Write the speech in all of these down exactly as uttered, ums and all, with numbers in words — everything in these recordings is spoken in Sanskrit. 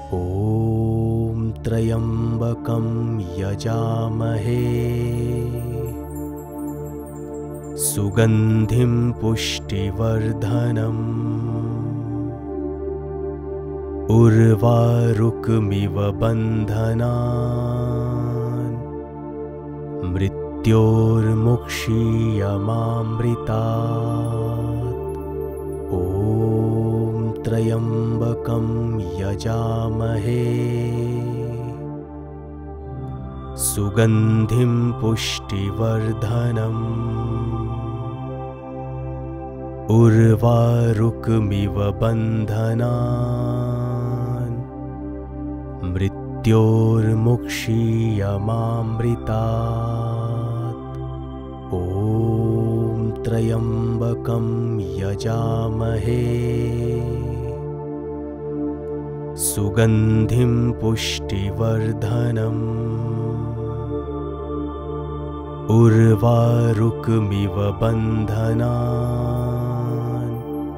ॐ त्र्यम्बकं यजामहे सुगन्धिं पुष्टिवर्धनम् उर्वारुकमिव बन्धनान् मृत्योर्मुक्षीयमामृतात्। ॐ त्र्यम्बकं यजामहे सुगन्धिं पुष्टिवर्धनम् उर्वारुकमिव बन्धनान् मृत्योर्मुक्षीयमामृतात्। ॐ त्र्यम्बकं यजामहे सुगन्धिं पुष्टिवर्धनम् उर्वारुकमिव बन्धनान्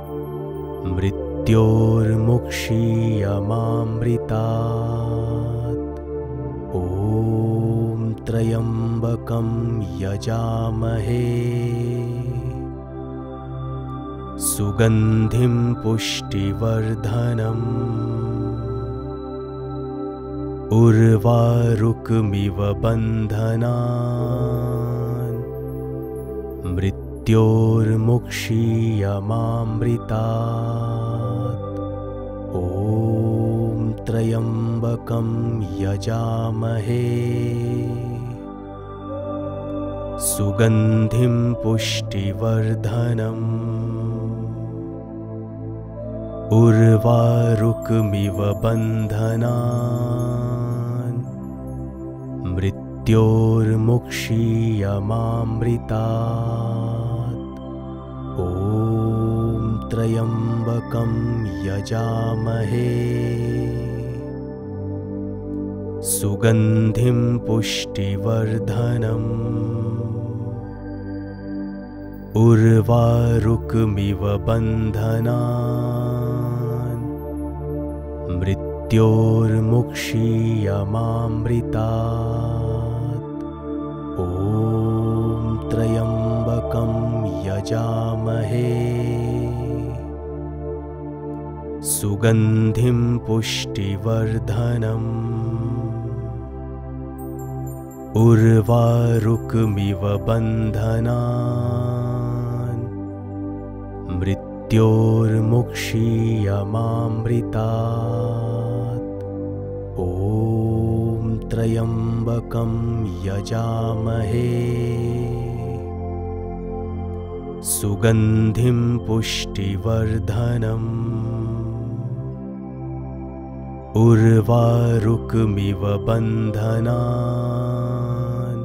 मृत्योर्मुक्षीयमामृतात्। ॐ त्र्यम्बकं यजामहे सुगन्धिं पुष्टिवर्धनम् उर्वारुकमिव बन्धनान् मृत्योर्मुक्षीयमामृतात्। ॐ त्र्यम्बकं यजामहे सुगन्धिं पुष्टिवर्धनम् उर्वारुकमिव बन्धनान् मृत्योर्मुक्षीयमामृतात्। ॐ त्र्यम्बकं यजामहे सुगन्धिं पुष्टिवर्धनम् उर्वारुकमिव बन्धनान् मृत्योर्मुक्षीयमामृतात्। ॐ त्र्यम्बकं यजामहे सुगन्धिं पुष्टिवर्धनम् उर्वारुकमिव बन्धनान् मृत्योर्मुक्षीयमामृतात्। ॐ त्र्यम्बकं यजामहे सुगन्धिं पुष्टिवर्धनम् उर्वारुकमिव बन्धनान्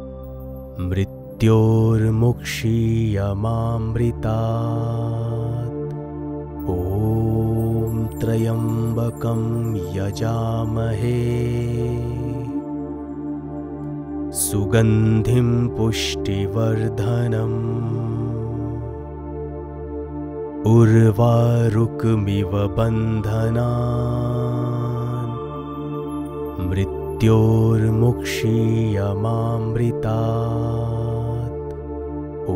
मृत्योर्मुक्षीयमामृतात्। ॐ त्र्यम्बकं यजामहे सुगन्धिं पुष्टिवर्धनम् उर्वारुकमिव बन्धनान् मृत्योर्मुक्षीयमामृतात्। ॐ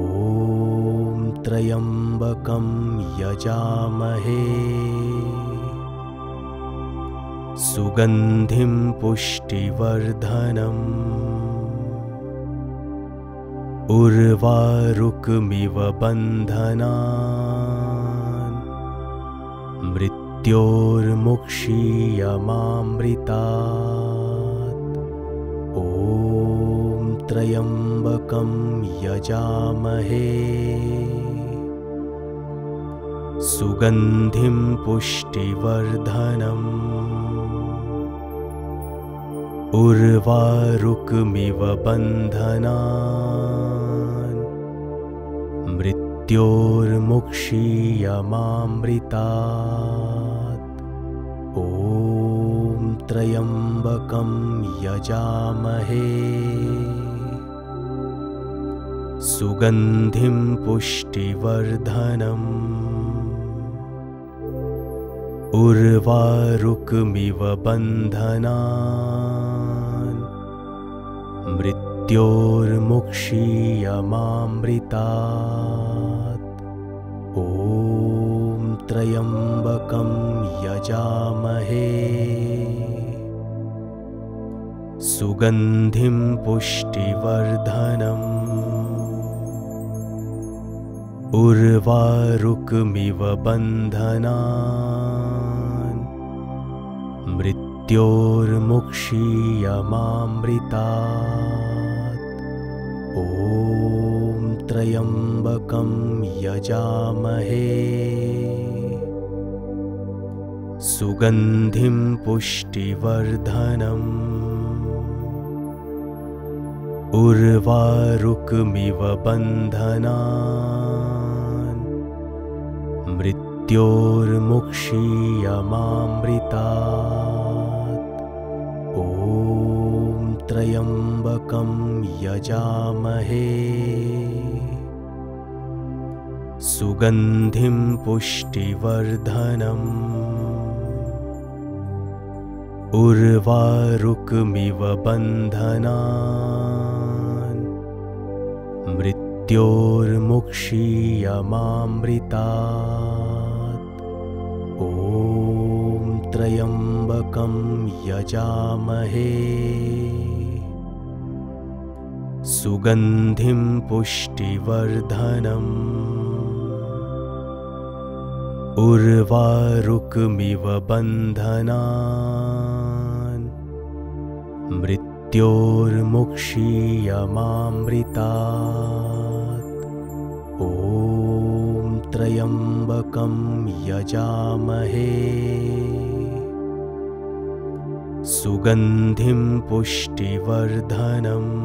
त्र्यम्बकं यजामहे सुगन्धिं पुष्टिवर्धनम् उर्वारुकमिव बन्धनान् मृत्योर्मुक्षीयमामृतात्। ॐ त्र्यम्बकं यजामहे सुगन्धिं पुष्टिवर्धनम् उर्वारुकमिव बन्धनान् मृत्योर्मुक्षीयमामृतात्। ॐ त्र्यम्बकं यजामहे सुगन्धिं पुष्टिवर्धनम् उर्वारुकमिव बन्धनान् मृत्योर्मुक्षीयमामृतात्। ॐ त्र्यम्बकं यजामहे सुगन्धिं पुष्टिवर्धनम्। उर्वारुकमिव बन्धनान् मृत्योर्मुक्षीयमामृतात्। ॐ त्र्यम्बकं यजामहे सुगन्धिं पुष्टिवर्धनम्। उर्वारुकमिव बन्धनान् मृत्योर्मुक्षीयमामृतात्। ॐ त्र्यम्बकं यजामहे सुगन्धिं पुष्टिवर्धनम्। उर्वारुकमिव बन्धनान् मृत्योर्मुक्षीयमामृतात्। ॐ त्र्यम्बकं यजामहे सुगन्धिं पुष्टिवर्धनम्। उर्वारुकमिव बन्धनान् मृत्योर्मुक्षीयमामृतात्। ॐ त्र्यम्बकं यजामहे सुगन्धिं पुष्टिवर्धनम्।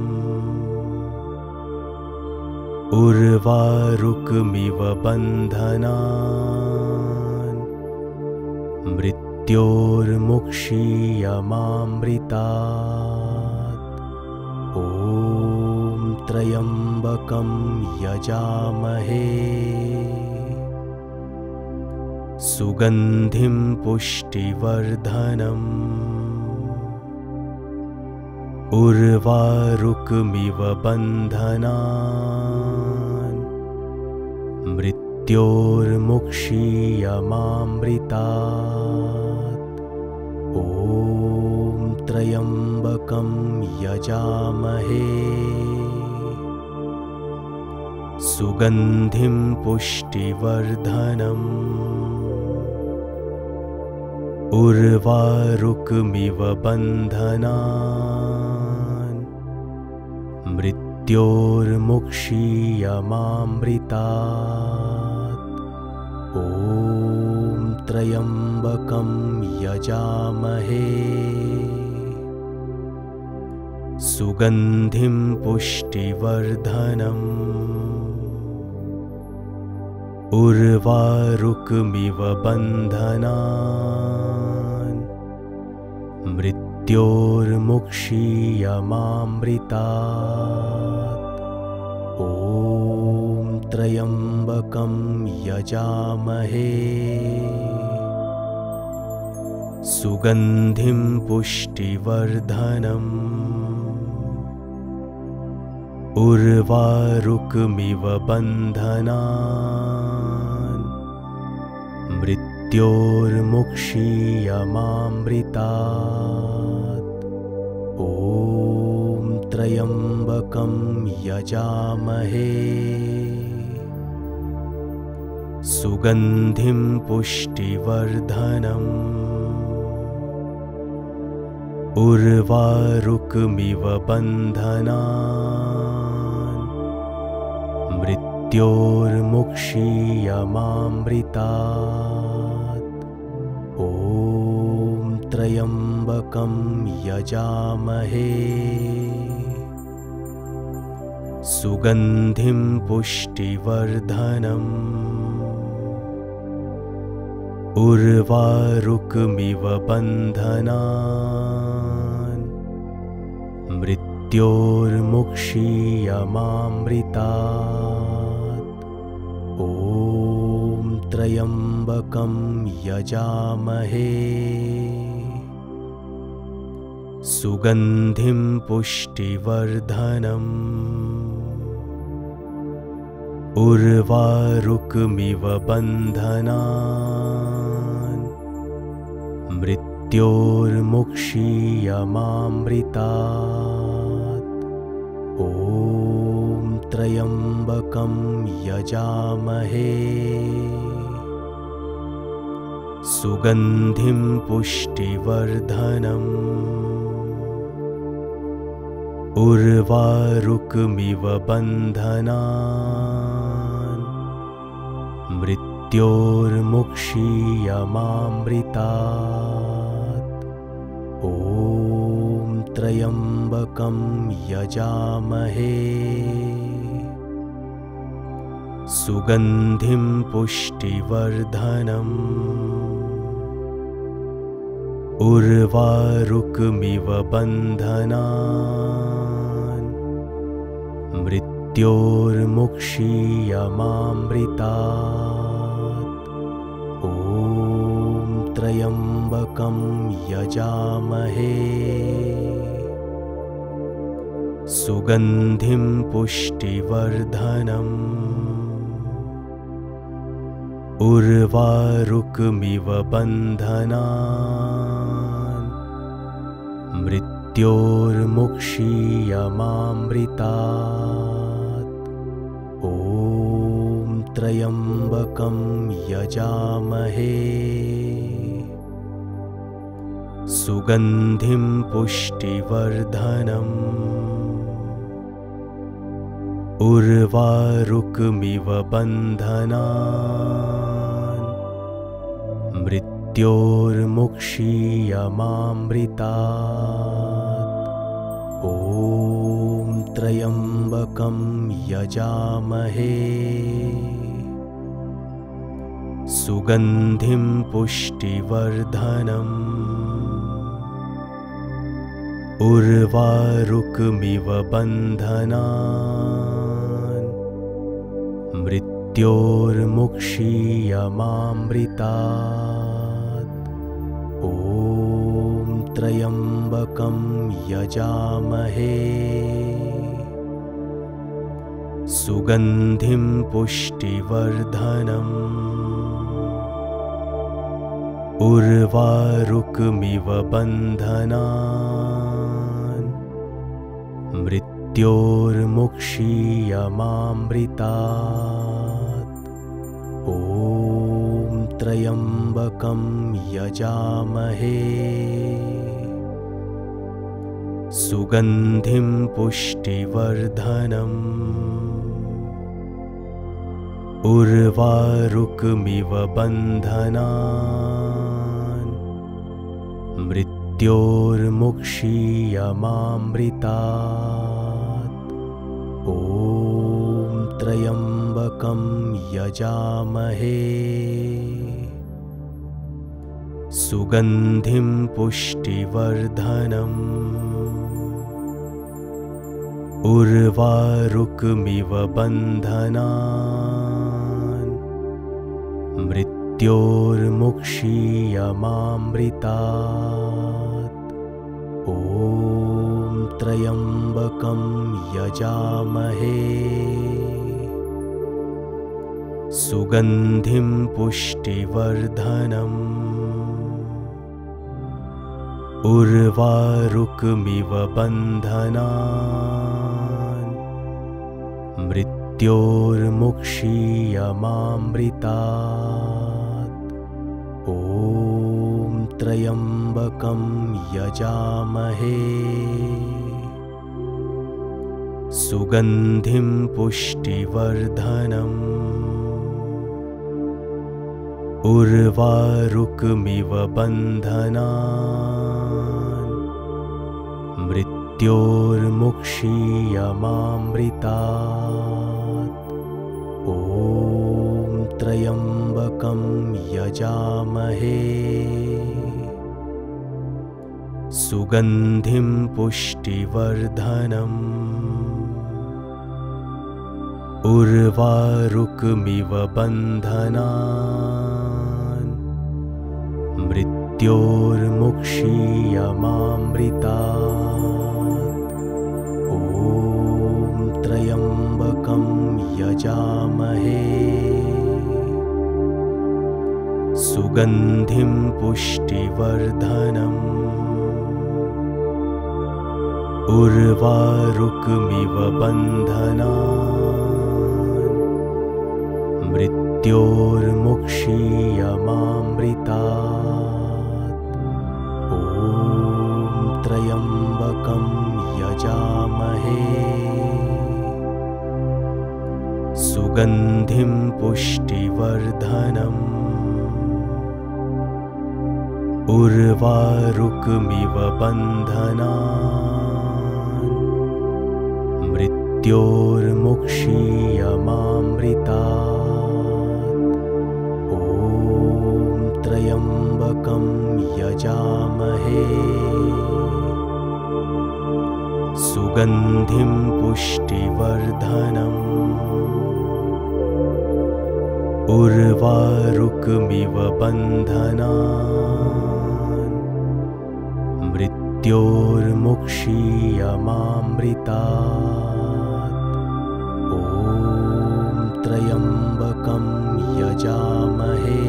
उर्वारुकमिव बन्धनान् मृत्योर्मुक्षीयमामृतात्। ॐ त्र्यम्बकं यजामहे सुगन्धिं पुष्टिवर्धनम्। उर्वारुकमिव बन्धनान् मृत्योर्मुक्षीयमामृतात्। ॐ त्र्यम्बकं यजामहे सुगन्धिं पुष्टिवर्धनम्। उर्वारुकमिव बन्धनान् मृत्योर्मुक्षीयमामृतात्। ॐ त्र्यम्बकं यजामहे सुगन्धिं पुष्टिवर्धनम्। उर्वारुकमिव बन्धनान् मृत्योर्मुक्षीयमामृतात्। ॐ त्र्यम्बकं यजामहे सुगन्धिं पुष्टिवर्धनम्। उर्वारुकमिव बन्धनान् मृत्योर्मुक्षीयमामृतात्। ॐ त्र्यम्बकं यजामहे सुगन्धिं पुष्टिवर्धनम्। उर्वारुकमिव बन्धनान् मृत्योर्मुक्षीयमामृतात्। ॐ त्र्यम्बकं यजामहे सुगन्धिं पुष्टिवर्धनम्। उर्वारुकमिव बन्धनान् मृत्योर्मुक्षीयमामृतात्। ॐ त्र्यम्बकं यजामहे सुगन्धिं पुष्टिवर्धनम् उर्वारुकमिव बन्धनान् मृत्योर्मुक्षीयमामृतात्। ॐ त्र्यम्बकं यजामहे सुगन्धिं पुष्टिवर्धनम् उर्वारुकमिव बन्धनान् मृत्योर्मुक्षीयमामृतात्। ॐ त्र्यम्बकं यजामहे सुगन्धिं पुष्टिवर्धनम् उर्वारुकमिव बन्धनान् मृत्योर्मुक्षीयमामृतात्। ॐ त्र्यम्बकं यजामहे सुगन्धिं पुष्टिवर्धनम् उर्वारुकमिव बन्धनान् मृत्योर्मुक्षीयमामृतात्। ॐ त्र्यम्बकं यजामहे सुगन्धिं पुष्टिवर्धनम् उर्वारुकमिव बन्धनान् मृत्योर्मुक्षीयमामृतात्। ॐ त्र्यम्बकं यजामहे सुगन्धिं पुष्टिवर्धनम् उर्वारुकमिव बन्धनान् मृत्योर्मुक्षीयमामृतात्। ॐ त्र्यम्बकं यजामहे सुगन्धिं पुष्टिवर्धनम् उर्वारुकमिव बन्धनान् मृत्योर्मुक्षीयमामृतात्। ॐ त्र्यम्बकं यजामहे सुगन्धिं पुष्टिवर्धनम् उर्वारुकमिव बन्धनान् मृत्योर्मुक्षीयमामृतात्। ॐ त्र्यम्बकं यजामहे सुगन्धिं पुष्टिवर्धनम् उर्वारुकमिव बन्धनान् मृत्योर्मुक्षीयमामृतात्। ॐ त्र्यम्बकं यजामहे सुगन्धिं पुष्टिवर्धनम् उर्वारुकमिव बन्धनान् मृत्योर्मुक्षीयमामृतात्। ॐ त्र्यम्बकं यजामहे सुगन्धिं पुष्टिवर्धनम् उर्वारुकमिव बन्धनान् मृत्योर्मुक्षीयमामृतात्। ॐ त्र्यम्बकं यजामहे सुगन्धिं पुष्टिवर्धनम् उर्वारुकमिव बन्धनान् मृत्योर्मुक्षीयमामृतात्। ॐ त्र्यम्बकं यजामहे सुगन्धिं पुष्टिवर्धनम् उर्वारुकमिव बन्धनान् मृत्योर्मुक्षीयमामृतात्। ॐ त्र्यम्बकं यजामहे सुगन्धिं पुष्टिवर्धनम् उर्वारुकमिव बन्धनान् मृत्योर्मुक्षीयमामृतात्। ॐ त्र्यम्बकं यजामहे सुगन्धिं पुष्टिवर्धनम् उर्वारुकमिव बन्धनान् मृत्योर्मुक्षीयमामृतात्। ॐ त्र्यम्बकं यजामहे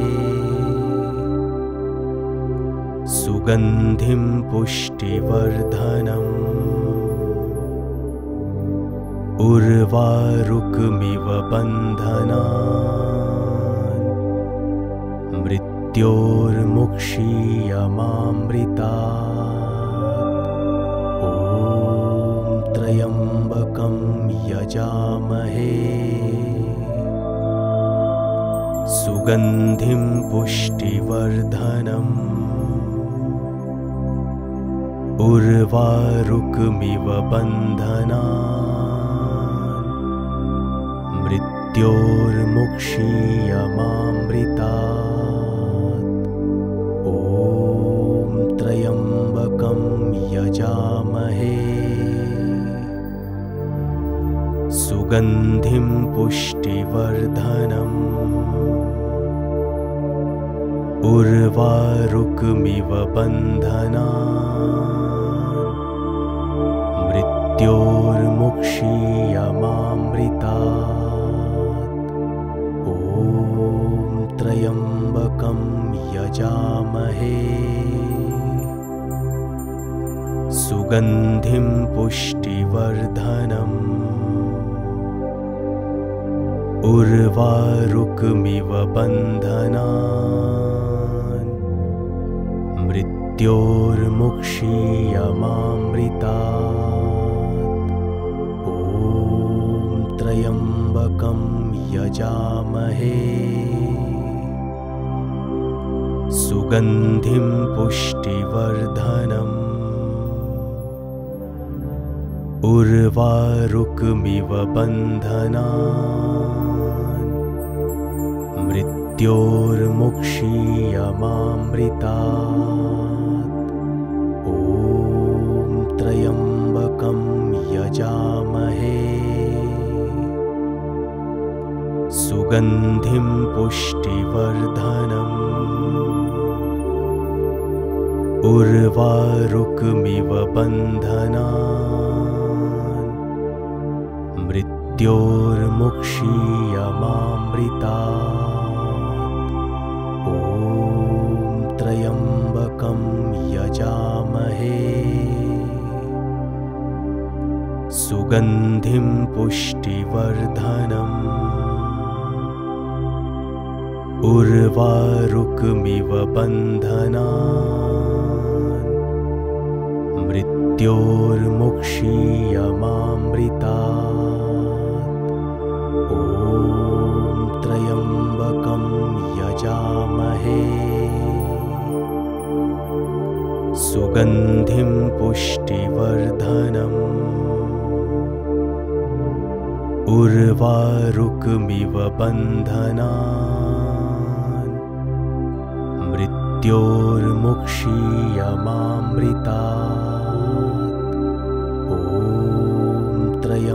सुगन्धिं पुष्टिवर्धनम् उर्वारुकमिव बन्धनान् मृत्योर्मुक्षीयमामृतात्। ॐ त्र्यम्बकं यजामहे सुगन्धिं पुष्टिवर्धनम् उर्वारुकमिव बन्धनान् मृत्योर्मुक्षीयमामृतात्। ॐ त्र्यम्बकं यजामहे सुगन्धिं पुष्टिवर्धनम् उर्वारुकमिव बन्धनान् मृत्योर्मुक्षीयमामृतात्। ॐ त्र्यम्बकं यजामहे सुगन्धिं पुष्टिवर्धनम् उर्वारुकमिव बन्धनान् मृत्योर्मुक्षीयमामृतात्। ॐ त्र्यम्बकं यजामहे सुगन्धिं पुष्टिवर्धनम् उर्वारुकमिव बन्धनान् मृत्योर्मुक्षीयमामृतात्। ॐ त्र्यम्बकं यजामहे सुगन्धिं पुष्टिवर्धनम् उर्वारुकमिव बन्धनान् मृत्योर्मुक्षीयमामृतात्। ॐ त्र्यम्बकं यजामहे सुगन्धिं पुष्टिवर्धनम् उर्वारुकमिव बन्धनान् मृत्योर्मुक्षीयमामृतात्। ॐ त्र्यम्बकं यजामहे सुगन्धिं पुष्टिवर्धनम् उर्वारुकमिव बन्धनान् मृत्योर्मुक्षीयमामृतात्। ॐ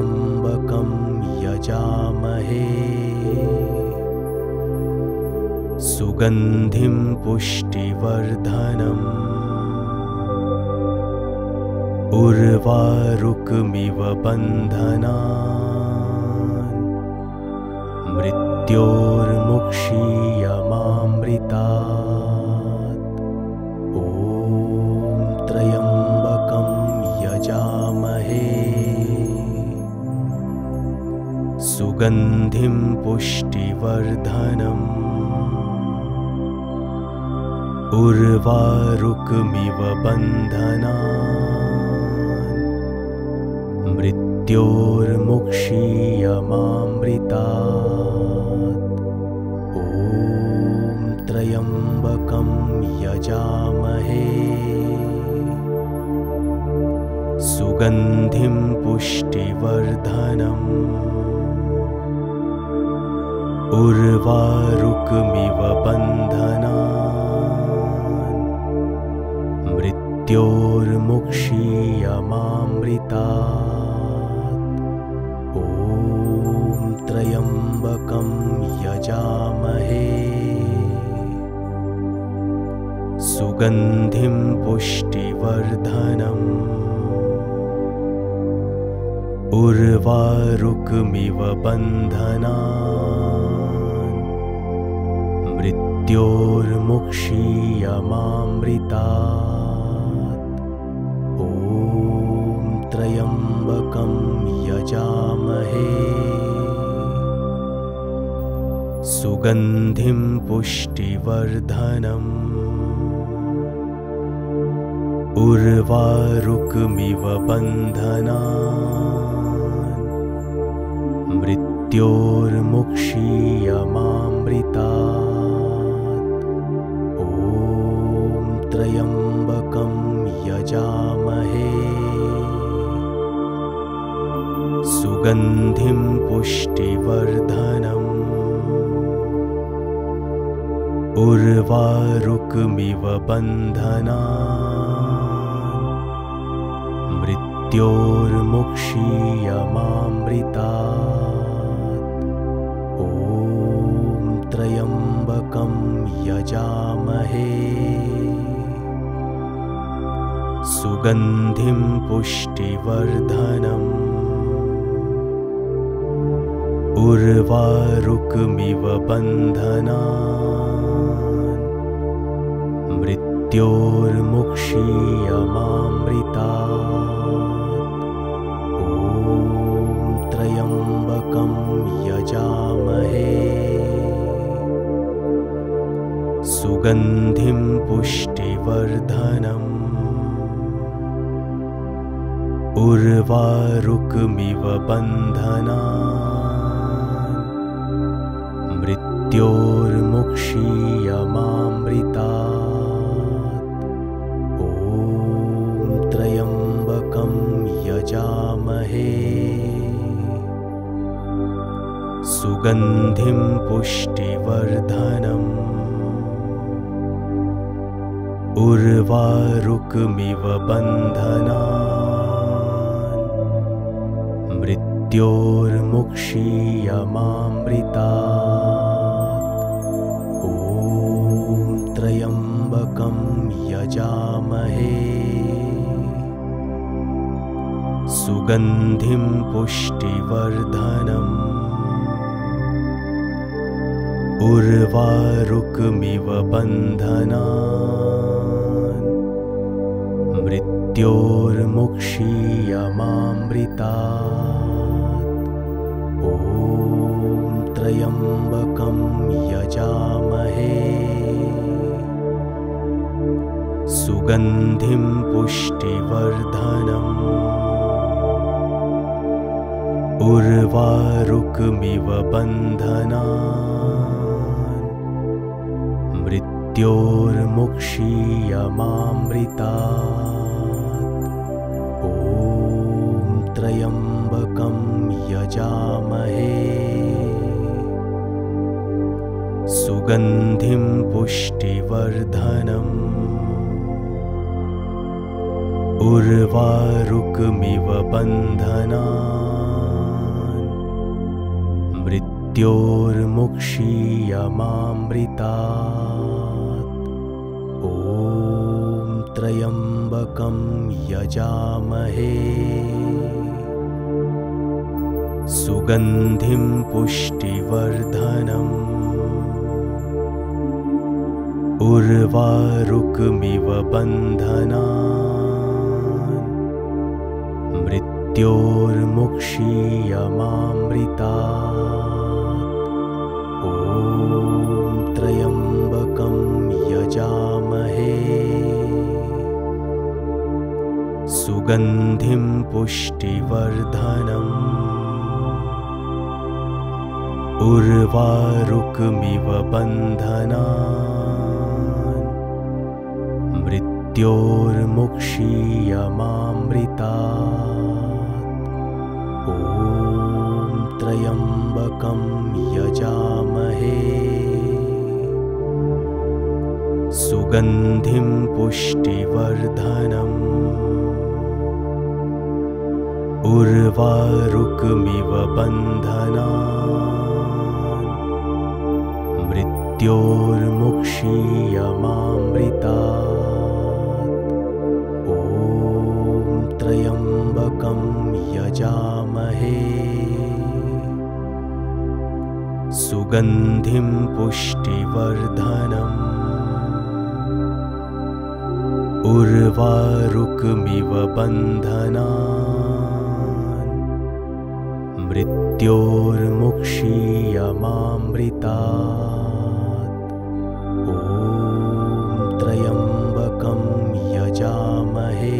त्र्यम्बकं यजामहे सुगन्धिं पुष्टिवर्धनम् उर्वारुकमिव बन्धनान् मृत्योर्मुक्षीयमामृतात्। ॐ त्र्यम्बकं यजामहे सुगन्धिं पुष्टिवर्धनम् उर्वारुकमिव बन्धनान् मृत्योर्मुक्षीयमामृतात्। ॐ त्र्यम्बकं यजामहे सुगन्धिं पुष्टिवर्धनम् उर्वारुकमिव बन्धनान् मृत्योर्मुक्षीयमामृतात्। ॐ त्र्यम्बकं यजामहे सुगन्धिं पुष्टिवर्धनम् उर्वारुकमिव बन्धनान् मृत्योर्मुक्षीयमामृतात्। ॐ त्र्यम्बकं यजामहे सुगन्धिं पुष्टिवर्धनम् उर्वारुकमिव बन्धनान् मृत्योर्मुक्षीयमामृतात्। ॐ त्र्यम्बकं यजामहे सुगन्धिं पुष्टिवर्धनम् उर्वारुकमिव बन्धनान् मृत्योर्मुक्षीयमामृतात्। ॐ त्र्यम्बकं यजामहे सुगन्धिं पुष्टिवर्धनम् उर्वारुकमिव बन्धनान् मृत्योर्मुक्षीयमामृतात्। ॐ त्र्यम्बकं यजामहे सुगन्धिं पुष्टिवर्धनम् उर्वारुकमिव बन्धनान् मृत्योर्मुक्षीयमामृतात्। ॐ त्र्यम्बकं यजामहे सुगन्धिं पुष्टिवर्धनम् उर्वारुकमिव बन्धनान् मृत्योर्मुक्षीयमामृतात्। ॐ त्र्यम्बकं यजामहे सुगन्धिं पुष्टिवर्धनम् उर्वारुकमिव बन्धनान् मृत्योर्मुक्षीयमामृतात्। ॐ त्र्यम्बकं यजामहे सुगन्धिं पुष्टिवर्धनम् उर्वारुकमिव बन्धनान् मृत्योर्मुक्षीयमामृतात्। ॐ त्र्यम्बकं यजामहे सुगन्धिं पुष्टिवर्धनम् उर्वारुकमिव बन्धनान् मृत्योर्मुक्षीयमामृतात्। ॐ त्र्यम्बकं यजामहे सुगन्धिं पुष्टिवर्धनम् उर्वारुकमिव बन्धनान् मृत्योर्मुक्षीयमामृतात्। ॐ त्र्यम्बकं यजामहे सुगन्धिं पुष्टिवर्धनम् उर्वारुकमिव बन्धनान् मृत्योर्मुक्षीयमामृतात्। ॐ त्र्यम्बकं यजामहे सुगन्धिं पुष्टिवर्धनम् उर्वारुकमिव बन्धनान् मृत्योर्मुक्षीयमामृतात्। ॐ त्र्यम्बकं यजामहे सुगन्धिं पुष्टिवर्धनम् उर्वारुकमिव बन्धनान् मृत्योर्मुक्षीयमामृतात्। ॐ त्र्यम्बकं यजामहे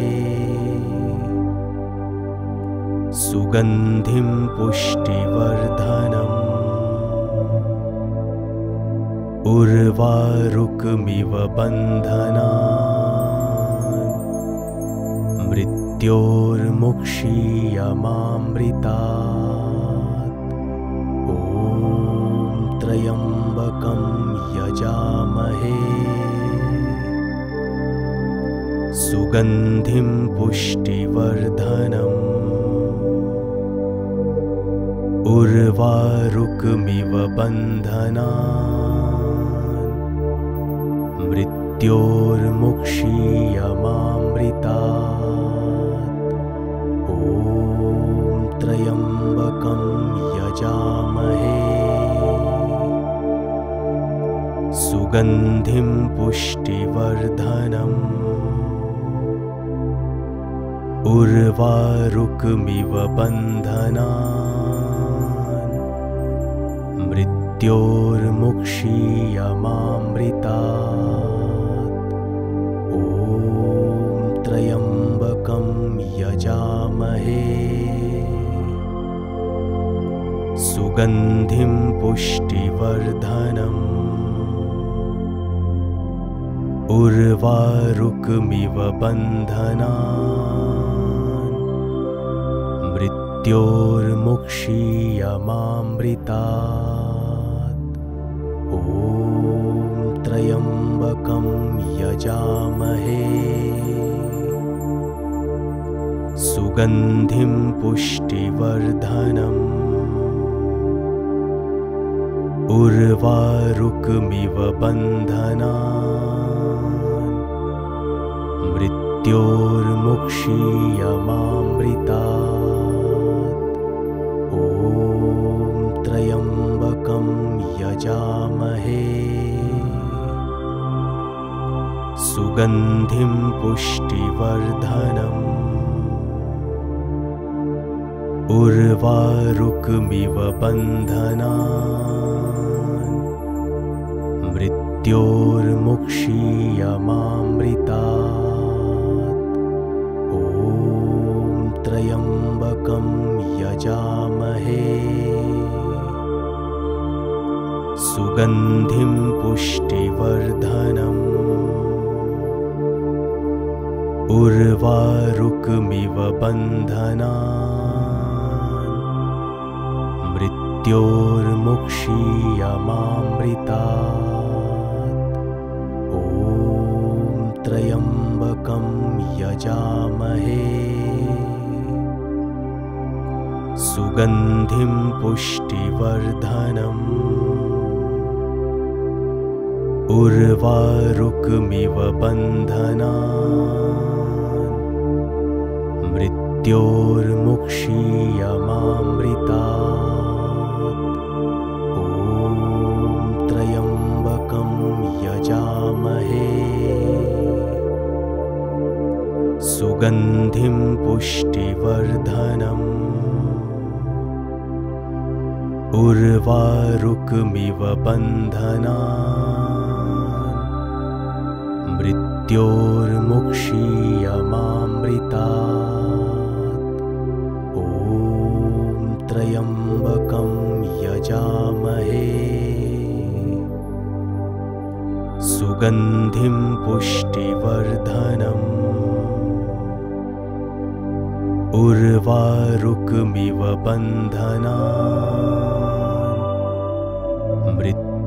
सुगन्धिं पुष्टिवर्धनम् उर्वारुकमिव बन्धनान् मृत्योर्मुक्षीयमामृतात्। ॐ त्र्यम्बकं यजामहे सुगन्धिं पुष्टिवर्धनम् उर्वारुकमिव बन्धनान् मृत्योर्मुक्षीयमामृतात्। ॐ त्र्यम्बकं यजामहे सुगन्धिं पुष्टिवर्धनम् उर्वारुकमिव बन्धनान् मृत्योर्मुक्षीयमामृतात्। ॐ त्र्यम्बकं यजामहे सुगन्धिं पुष्टिवर्धनम् उर्वारुकमिव बन्धनान् मृत्योर्मुक्षीयमामृतात्। ॐ त्र्यम्बकं यजामहे सुगन्धिं पुष्टिवर्धनम् उर्वारुकमिव बन्धनान् मृत्योर्मुक्षीयमामृतात्। ॐ त्र्यम्बकं यजामहे सुगन्धिं पुष्टिवर्धनम् उर्वारुकमिव बन्धनान् मृत्योर्मुक्षीयमामृतात्। ॐ त्र्यम्बकं यजामहे सुगन्धिं पुष्टिवर्धनम् उर्वारुकमिव बन्धनान् मृत्योर्मुक्षीयमामृतात्। ॐ त्र्यम्बकं यजामहे सुगन्धिं पुष्टिवर्धनम् उर्वारुकमिव बन्धनान् मृत्योर्मुक्षीयमामृतात्। ॐ त्र्यम्बकं यजामहे सुगन्धिं पुष्टिवर्धनम् उर्वारुकमिव बन्धनान् मृत्योर्मुक्षीयमामृतात्। ॐ त्र्यम्बकं यजामहे सुगन्धिं पुष्टिवर्धनम् उर्वारुकमिव बन्धनान्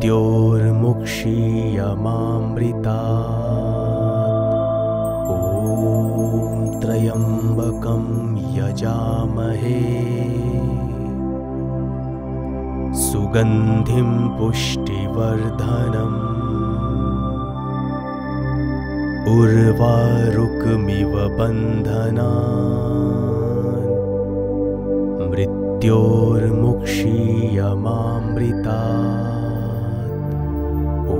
मृत्योर्मुक्षीयमामृतात्। ॐ त्र्यम्बकं यजामहे सुगन्धिं पुष्टिवर्धनम् उर्वारुकमिव बन्धनान् मृत्योर्मुक्षीयमामृतात्। ॐ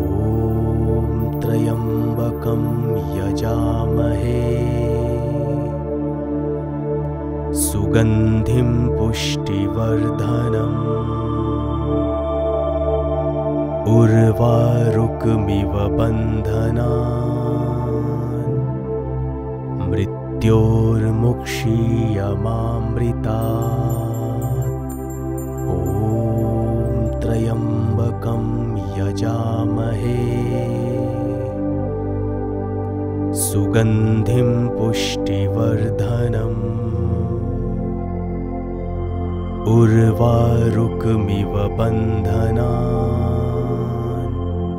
त्र्यम्बकं यजामहे सुगन्धिं पुष्टिवर्धनम् उर्वारुकमिव बन्धनान् मृत्योर्मुक्षीयमामृतात्। ॐ त्र्यम्बकं यजामहे सुगन्धिं पुष्टिवर्धनम् उर्वारुकमिव बन्धनान्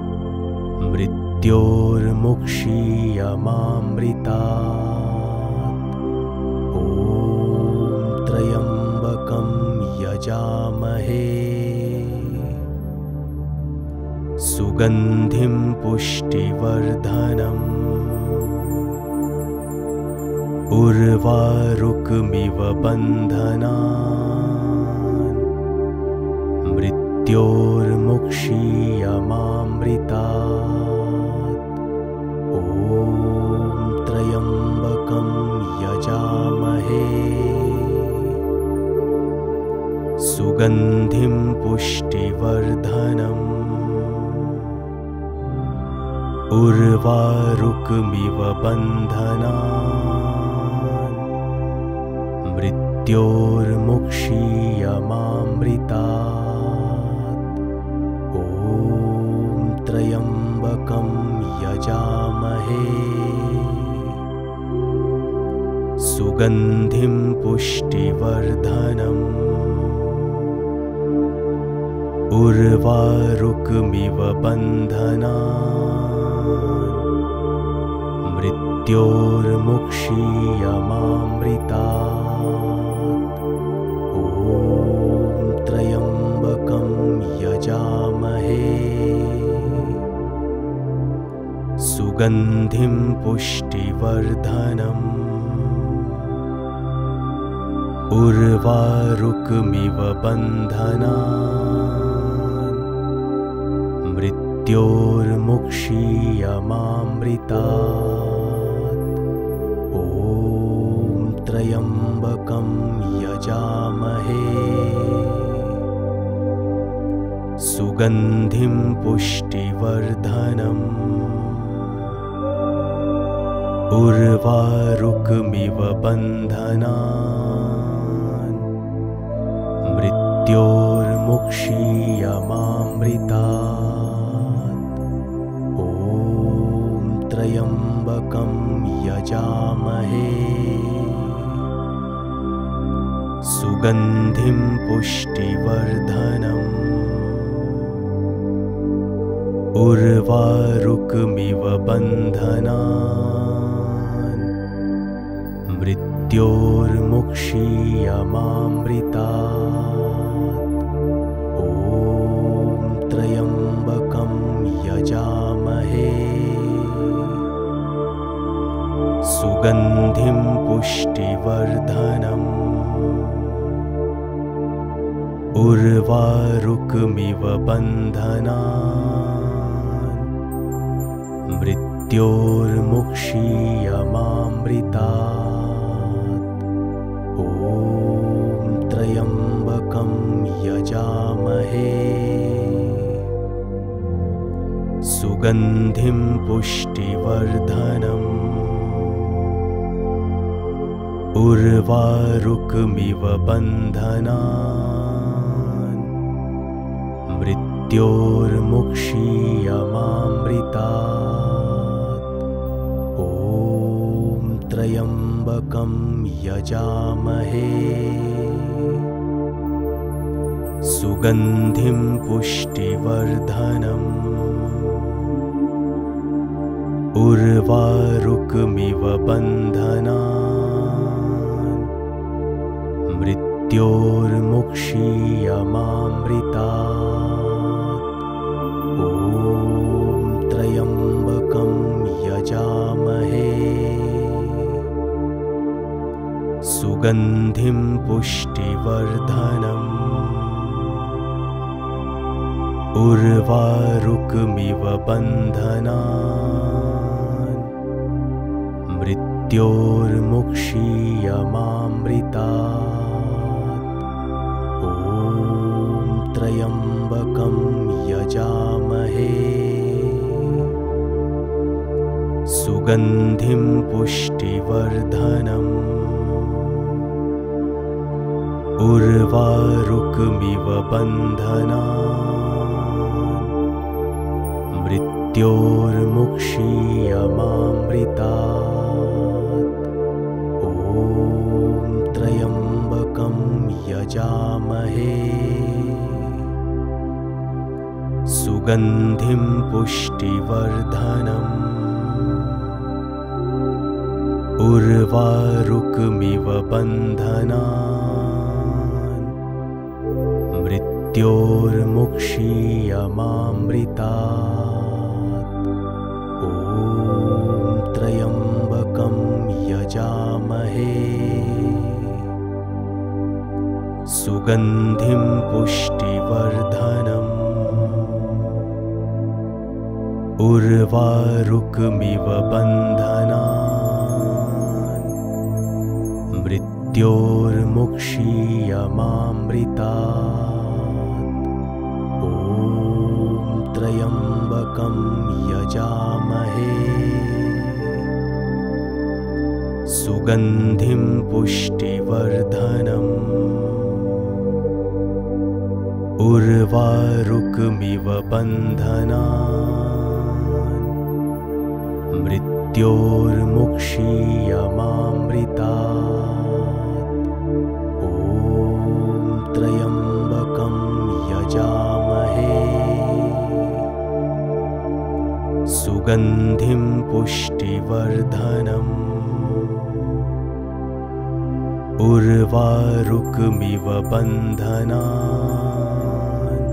मृत्योर्मुक्षीयमामृतात्। ॐ त्र्यम्बकं यजामहे सुगन्धिं पुष्टिवर्धनम् उर्वारुकमिव बन्धनान् मृत्योर्मुक्षीयमामृतात्। ॐ त्र्यम्बकं यजामहे सुगन्धिं पुष्टिवर्धनम् उर्वारुकमिव बन्धनान् मृत्योर्मुक्षीयमामृतात्। ॐ त्र्यम्बकं यजामहे सुगन्धिं पुष्टिवर्धनम् उर्वारुकमिव बन्धनान् मृत्योर्मुक्षीयमामृतात्। ॐ त्र्यम्बकं यजामहे सुगन्धिं पुष्टिवर्धनम् उर्वारुकमिव बन्धनान् मृत्योर्मुक्षीयमामृतात्। ॐ त्र्यम्बकं यजामहे सुगन्धिं पुष्टिवर्धनम् उर्वारुकमिव बन्धनान् मृत्योर्मुक्षीयमामृतात्। ॐ त्र्यम्बकं यजामहे सुगन्धिं पुष्टिवर्धनम् उर्वारुकमिव बन्धनान् मृत्योर्मुक्षीयमामृतात्। ॐ त्र्यम्बकं यजामहे सुगन्धिं पुष्टिवर्धनम् उर्वारुकमिव बन्धनान् मृत्योर्मुक्षीयमामृतात्। ॐ त्र्यम्बकं यजामहे सुगन्धिं पुष्टिवर्धनम् उर्वारुकमिव बन्धनान् मृत्योर्मुक्षीयमामृतात्। ॐ त्र्यम्बकं यजामहे सुगन्धिं पुष्टिवर्धनम् उर्वारुकमिव बन्धनान् मृत्योर्मुक्षीयमामृतात्। ॐ त्र्यम्बकं यजामहे सुगन्धिं पुष्टिवर्धनम् उर्वारुकमिव बन्धनान् मृत्योर्मुक्षीयमामृतात्। ॐ त्र्यम्बकं यजामहे सुगन्धिं पुष्टिवर्धनम् उर्वारुकमिव बन्धनान् मृत्योर्मुक्षीयमामृतात्। ॐ त्र्यम्बकं यजामहे सुगन्धिं पुष्टिवर्धनम् उर्वारुकमिव बन्धनान् मृत्योर्मुक्षीयमामृतात्। ॐ त्र्यम्बकं यजामहे सुगन्धिं पुष्टिवर्धनम् उर्वारुकमिव बन्धनान् मृत्योर्मुक्षीयमामृतात्। ॐ त्र्यम्बकं यजामहे सुगन्धिं पुष्टिवर्धनम् उर्वारुकमिव बन्धनान् मृत्योर्मुक्षीयमामृतात्। ॐ त्र्यम्बकं यजामहे सुगन्धिं पुष्टिवर्धनम् उर्वारुकमिव बन्धनान्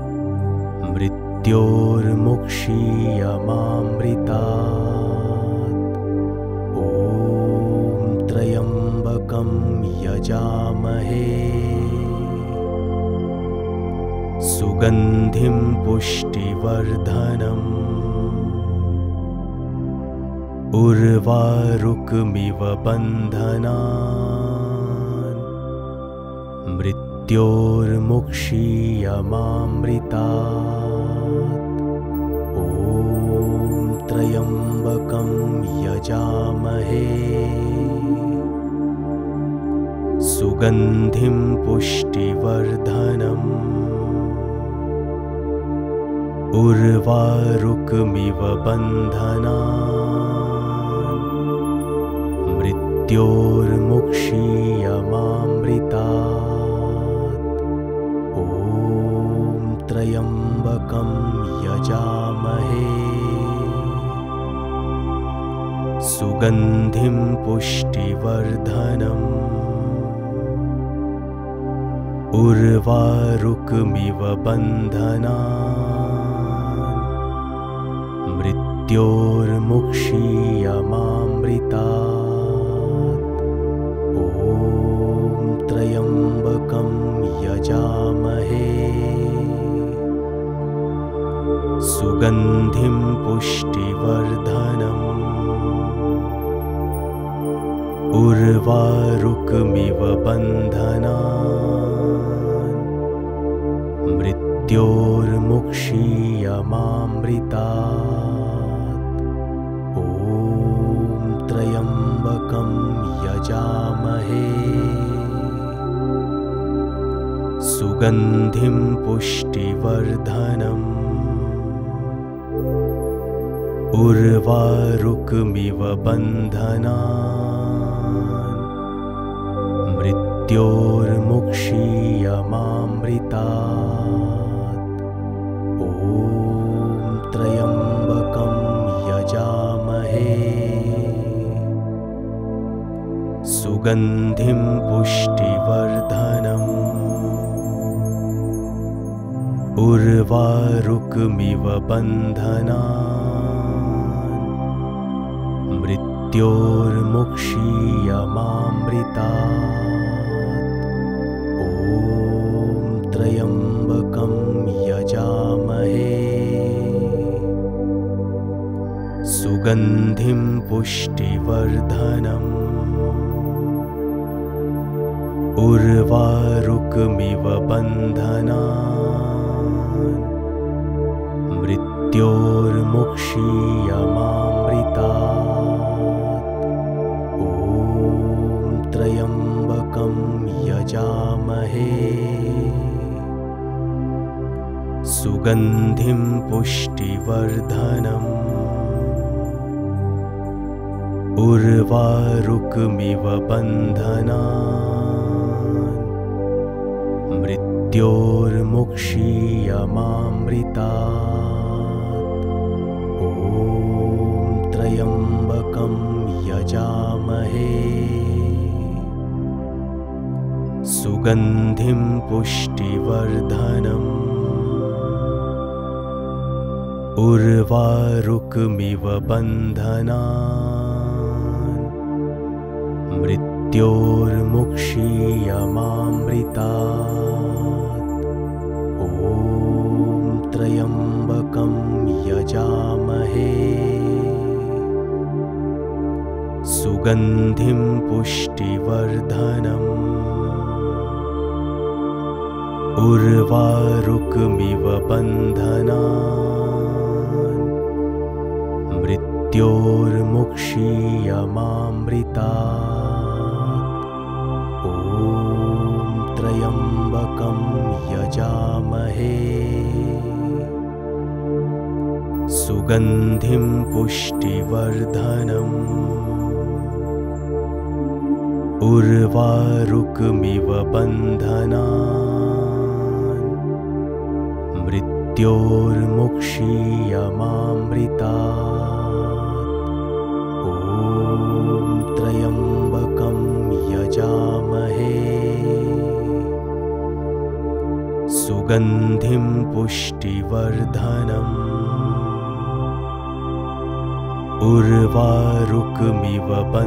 मृत्योर्मुक्षीयमामृतात्। ॐ त्र्यम्बकं यजामहे सुगन्धिं पुष्टिवर्धनम् उर्वारुकमिव बन्धनान् मृत्योर्मुक्षीयमामृतात्। ॐ त्र्यम्बकं यजामहे सुगन्धिं पुष्टिवर्धनम् उर्वारुकमिव बन्धनान् मृत्योर्मुक्षीयमामृतात्। ॐ त्र्यम्बकं यजामहे सुगन्धिं पुष्टिवर्धनम् उर्वारुकमिव बन्धनान् मृत्योर्मुक्षीयमामृतात्। ॐ त्र्यम्बकं यजामहे सुगन्धिं पुष्टिवर्धनम् उर्वारुकमिव बन्धनान् मृत्योर्मुक्षीयमामृतात्। ॐ त्र्यम्बकं यजामहे सुगन्धिं पुष्टिवर्धनम् उर्वारुकमिव बन्धनान् मृत्योर्मुक्षीयमामृतात्। ॐ त्र्यम्बकं यजामहे सुगन्धिं पुष्टिवर्धनम् उर्वारुकमिव बन्धनान् मृत्योर्मुक्षीयमामृतात्। ॐ त्र्यम्बकं यजामहे सुगन्धिं पुष्टिवर्धनम् उर्वारुकमिव बन्धनान् मृत्योर्मुक्षीयमामृतात्। ॐ त्र्यम्बकं यजामहे सुगन्धिं पुष्टिवर्धनम् उर्वारुकमिव बन्धनान् मृत्योर्मुक्षीयमामृतात्। ॐ त्र्यम्बकं यजामहे सुगन्धिं पुष्टिवर्धनम् उर्वारुकमिव बन्धनान् मृत्योर्मुक्षीयमामृतात्। ॐ त्र्यम्बकं यजामहे सुगन्धिं पुष्टिवर्धनम् उर्वारुकमिव बन्धनान् मृत्योर्मुक्षीयमामृतात्। ॐ त्र्यम्बकं यजामहे सुगन्धिं पुष्टिवर्धनम् उर्वारुकमिव बन्धनान् मृत्योर्मुक्षीयमामृतात्। ॐ त्र्यम्बकं यजामहे सुगन्धिं पुष्टिवर्धनम् उर्वारुकमिव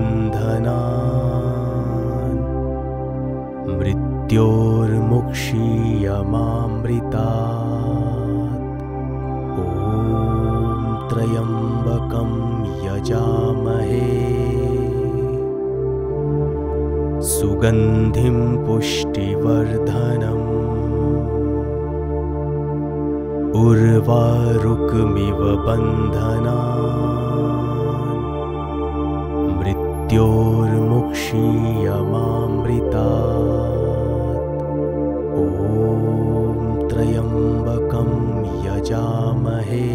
बन्धनान् मृत्योर्मुक्षीयमामृतात्। ॐ त्र्यम्बकं यजामहे सुगन्धिं पुष्टिवर्धनम् उर्वारुकमिव बन्धनान् मृत्योर्मुक्षीयमामृतात्। ॐ त्र्यम्बकं यजामहे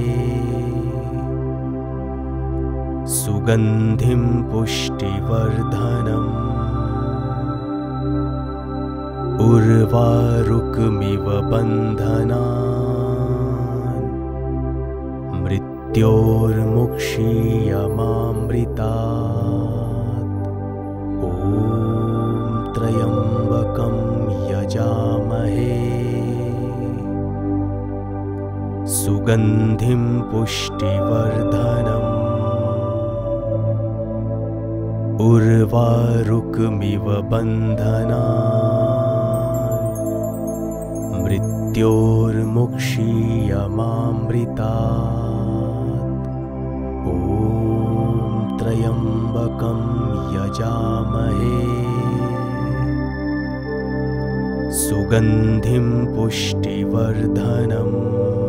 सुगन्धिं पुष्टिवर्धनम् उर्वारुकमिव बन्धनान् मृत्योर्मुक्षीयमामृतात्। ॐ त्र्यम्बकं यजामहे सुगन्धिं पुष्टिवर्धनम् उर्वारुकमिव बन्धनान्। मृत्योर्मुक्षीयमामृतात्। ॐ त्र्यम्बकं यजामहे सुगन्धिं पुष्टिवर्धनम्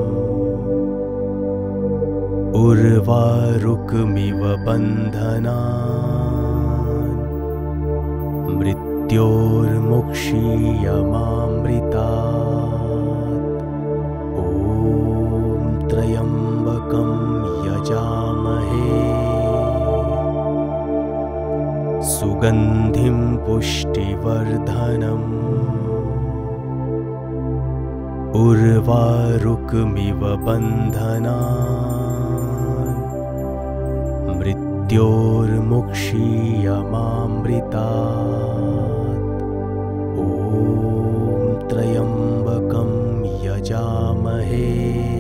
उर्वारुकमिव बन्धनान्। मृत्योर्मुक्षीयमामृतात्। ॐ त्र्यम्बकं यजामहे सुगन्धिं पुष्टिवर्धनम् उर्वारुकमिव बन्धनान्। मृत्योर्मुक्षीयमामृतात्। ॐ त्र्यम्बकं यजामहे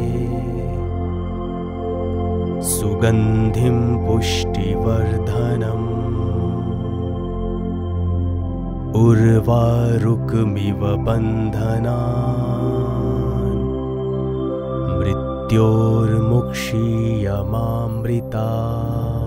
सुगन्धिं पुष्टिवर्धनम् उर्वारुकमिव बन्धनान्। मृत्योर्मुक्षीयमामृतात्।